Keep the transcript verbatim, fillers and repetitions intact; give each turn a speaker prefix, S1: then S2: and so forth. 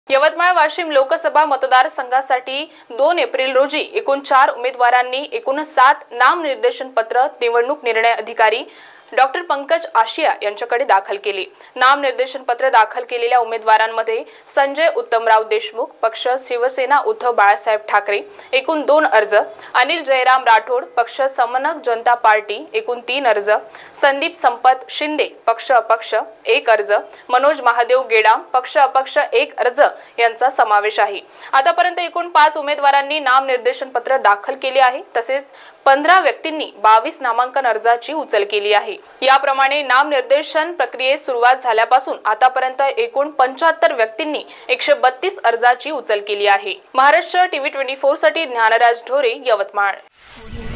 S1: यवतमाळ वाशिम लोकसभा मतदारसंघासाठी दोन एप्रिल रोजी एकूण चार उमेदवारांनी एकूण सात नामनिर्देशन पत्र निवडणूक निर्णय अधिकारी डॉक्टर पंकज आशिया यांच्याकडे दाखल केली। नामनिर्देशन पत्र दाखल केलेल्या उमेदवारांमध्ये संजय उत्तमराव देशमुख पक्ष शिवसेना उद्धव बाळासाहेब ठाकरे एकूण दोन अर्ज, अनिल जयराम राठोड पक्ष समनक जनता पार्टी एकूण तीन अर्ज, संदीप संपत शिंदे पक्ष अपक्ष एक अर्ज, मनोज महादेव गेडाम पक्ष अपक्ष एक अर्ज यांचा समावेश आहे। आतापर्यंत एकूण पाच उमेदवारांनी नामनिर्देशन पत्र दाखल केले आहे। तसेच पंधरा व्यक्तींनी बावीस नामांकन अर्जाची उचल केली आहे। याप्रमाणे नामनिर्देशन प्रक्रियेस सुरुवात झाल्यापासून आतापर्यंत एकूण पंच्याहत्तर व्यक्तींनी एकशे बत्तीस अर्जाची उचल केली आहे। महाराष्ट्र टीव्ही चोवीस साठी ज्ञानराज ढोरे, यवतमाळ।